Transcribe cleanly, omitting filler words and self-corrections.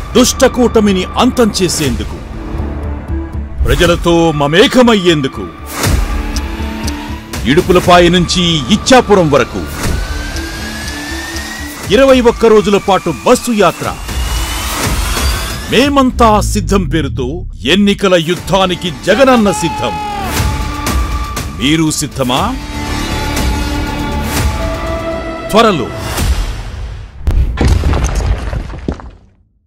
దుష్టకూటమిని అంతం చేసేందుకు, ప్రజలతో మమేకమయ్యేందుకు ఇడుపులపాయ నుంచి ఇచ్చాపురం వరకు 21 రోజుల పాటు బస్సు యాత్ర. మేమంతా సిద్ధం పేరుతో ఎన్నికల యుద్ధానికి జగనన్న సిద్ధం. మీరు సిద్ధమా? త్వరలో